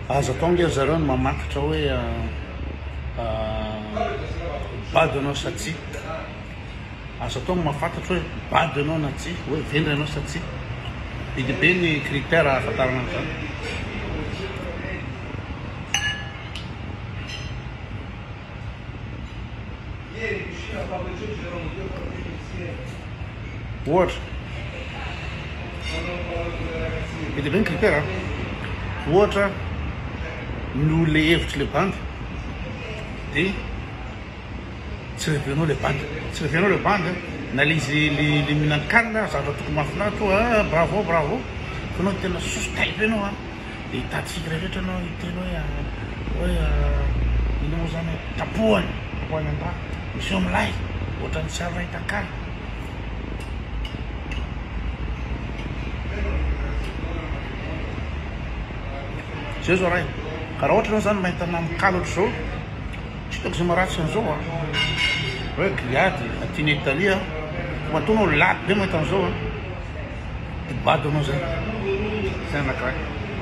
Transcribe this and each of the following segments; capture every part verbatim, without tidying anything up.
azo atao nge zareo no mamakatra hoe bady anao sa tsy. Azo atao mahafantatra hoe bady anao na tsy, hoe vendry anao sa tsy. Be dia be ny critère ahafantarana an'izany. Ohatra be dia be ny critère ohatra no le hevitry le bandy dia tsy revenao le bandy tsy revenao le bandy na le izy le mihinan-kanina zavatra tokony mahafinaritra bravo bravo fa anao tena sosotaitra ianao a dia hitady fikira rehetra anao hiteny hoe hoe ino moa zany tapohany tapohany an-draha misy eo amilay ohatra ny tsy avy rahitan-kany. Zay zao raha ka raha ohatra anao zany mahita namikaly ohatra zao tsy hitako zay maharatsy an'izao a hoe grillade aty Italia mantonao laty be mahita an'izao a dia bady anao zay zay anankiray.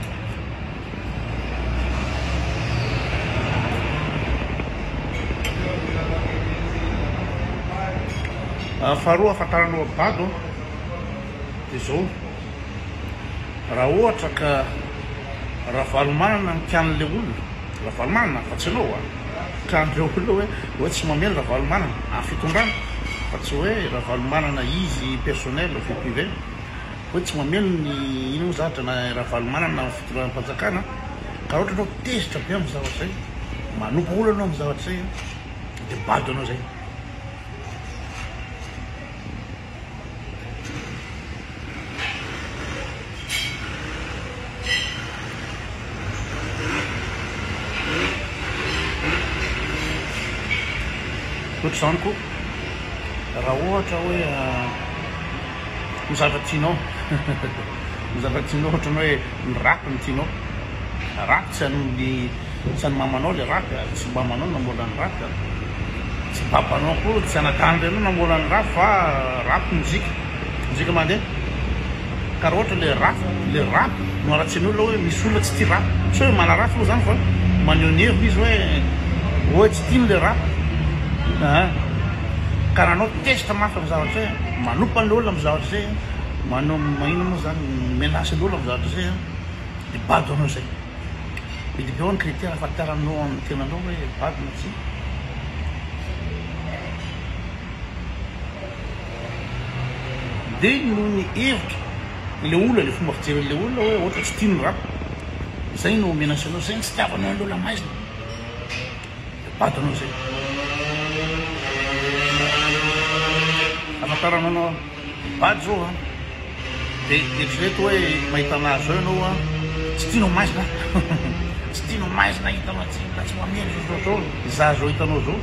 Faharoa ahafantaranao bady dia zao raha ohatra ka raha valomanana ny tian'le olona raha valomanana fa tsy anao a ka andreo olona hoe hoe tsy mamely raha valomanana amin'ny fitondrana fa tsy hoe raha valomanana izy personnel vie privé hoe tsy mamely ny ino zavatra na raha valomanana amin'ny fitondranam-panjakana ka ohatra anao tezitra be amin'ny zavatra zay manompo olo anao amin'ny zavatra zay dia bady anao zay. Ohatra zany koa raha ohatra hoe ny zavatra tianao ny zavatra tianao ohatra ny hoe ny rapy ny tianao rapy tsy any tsy any mamanao le rapy tsy mamanao nambola ny rapy tsy babanao koa tsy anatany renao nambola ny rapy fa rapy mozika mozika mandeha ka raha ohatra le rapy le rapy no aratsy ny olona hoe misy olona tsy tia rapy tsy hoe mana rapy aloha zany fa maneho ny hevitra izy hoe hoe tsy tiany le rapy ka raha anao tezitra mafy amin'ny zavatra zay manompa an'le olona amin'ny zavatra zay manao magnino moa zany menasy an'olona amin'ny zavatra zay dia bady anao zay. Be dia be ao ny critère ahafantaranao amin'ny tenanao hoe bady na tsy. Dia noho ny hevitra le olona le fomba fijeren'le olona hoe ohatra tsy tiany rapy zay no menasy anao zay ny tsy tiavanao an'le olona maizina dia bady anao zay. Afahafantaranao anao bady zao a dia eritrereto hoe mahita anazy zao ianao a tsy tianao maizina tsy tianao maizina hitanao tsy tsy mamely zao zao za zao hitanao zao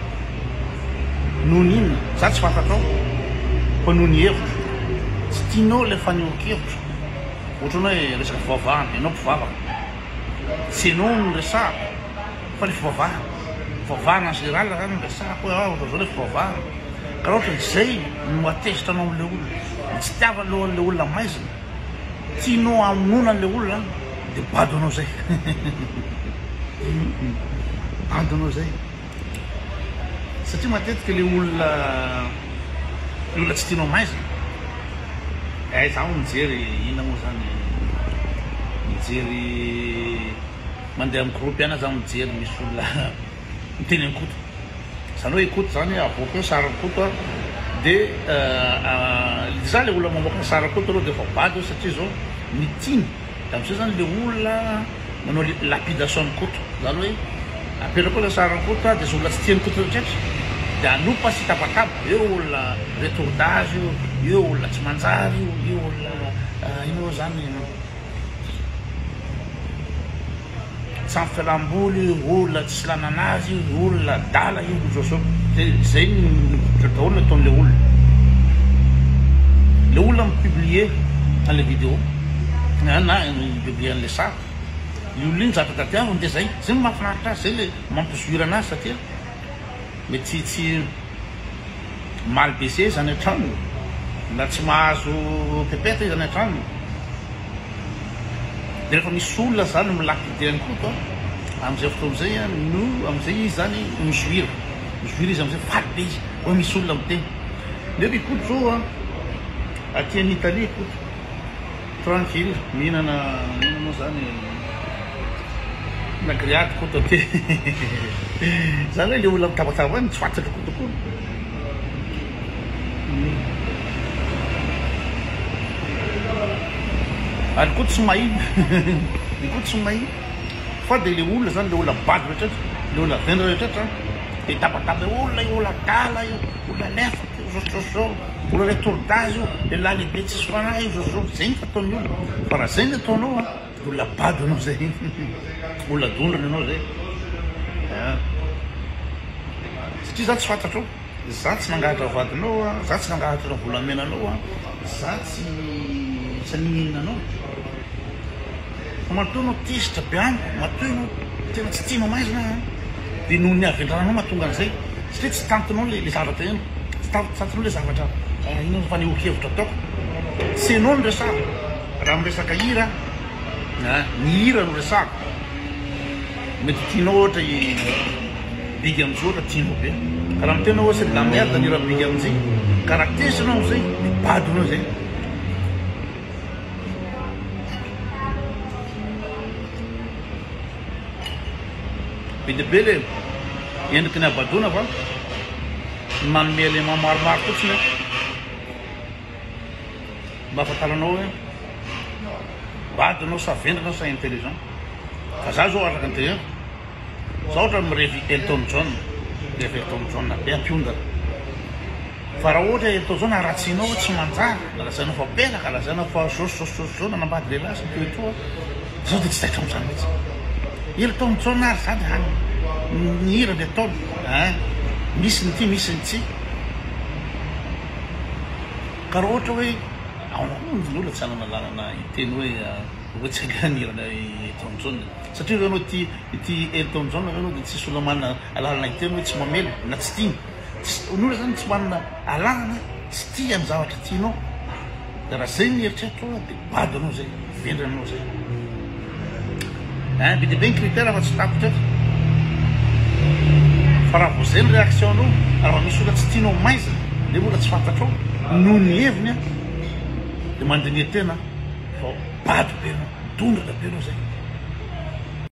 noho n'inona za tsy fantatrao fa noho ny hevitra tsy tianao le fanehoan-kevitra ohatra anao hoe resaka fivavahana ianao mpivavaka tsy ianao no resahako fa le fivavahana fivavahana en général zany no resahako hoe ohatra zao le fivavahana ka raha ohatra zay no atezitra anao amin'le olona tsy tiavanao an'le olona maizina tianao hamonona an'le olona dia bady anao zay bady anao zay satria matetika le olona le olona tsy tianao maizina e zaho mijery inona moa zany mijery mandeha amin'ny groupe ana zaho mijery misy olona miteny ankoto zany hoe koto zany avoaka hoe sarankoto a dia za le olona mamoaka ny sarankoto aloha dia efa bady eo satria zao mitiny da amin'izay zany le olona manao lapidation ny koto zany hoe apetraka koa le sarankoto a dia za olona tsy tiany koto rehetraretra dia anompa sy tapatapa eo olona retourdage io eo olona tsy manjary io eo olona ino zany tsy am'fialam-boly olona tsy lananazy olona dala io zao zao dia zay daholo ny ataon'le olona le olona mipublier an'le vidéo na mipublier an'le sary le olona iny zavatra tadiaviny dia zay zay no mahafinaritra azy zay le mampizoira anazy satria mety tsy maly be se zany an-trano na tsy mahazo pepeta izy any an-trano dia rehefa misy olona zany milaky diany koa am'izay fotoana am'izay a no am'izay izy zany mizoira mizoira izy am'izay faly be izy hoe misy olona miteny nefy ikoto zao a aty any Italie ikoto tranquille mihinana mihinana zany na grillade koto aty zany hoe le olona mitabataba any tsy fantatro kotokoa ary koa tsy mahiny ny koa tsy mahiny fa dia le olona zany le olona bady rehetratra le olona vendra rehetratra dia tabataba olona io olona dala io olona lefaka io zao olona le tordazy io le lahy lehibe tsisy fanahy io zao zay ny fataony olona fa raha zay ny ataonao a olona bady anao zay olona dondrany anao zay satria za tsy fantatro za tsy nangahatra vadinao a za tsy nangahatra volamenanao a za tsy saninanao fa matoa anao tezitra be amiko matoa anao tena tsy tianao maizina dia noho ny avendrananao mahatonga an'izay satria tsy tantinao le zavatra eno tsy tantinao le zavatra ino fa nehohevitra ataoko tsy anao no resako raha miresaka hira ny hira no resako mety tianao ohatra bigy am'izao ohatra tianao be ka raha mitenao hoe c'est de la merde ny raha bigy am'izay ka raha tesinao am'izay dia badinao zay be dia be le endriky ny abadona fa manome élément maromaro fotsiny mba afantaranao hoe badinao sa vendranao sa intelligent fa za zao afaka an'tey za ohatra mirevy Elton John revy Elton John be ampiondana fa raha ohatra Elton John aratsianao hoe tsy manjara nalazainao fa pelaka lazainao fa zao nanambady lehilahy sy to etoa zao dia tsy taitra am'zany mihitsy Elton John ary zany hany ny hira le ataony misy ny ty misy ny tsy ka raha ohatra hoe aonany olona tsy anana lalana iteny hoe hoe tsy aganirana Elton John satria re anao ty ty Elton John renao dia tsisy olona manana alalana iteny hoe tsy mamely na tsy tiany ny olona zany tsy manana alalana tsy tia amin'ny zavatra tianao da raha zay ny heritreritro dia bady anao zay vendranao zay be dia be ny critère fa tsy takotratra fa raha vo zay ny réaction anao raha misy olona tsy tianao maizina dia olona tsy fantatrao noho ny heviny a dia mandiniha tena fa bady be anao dondraka be anao zay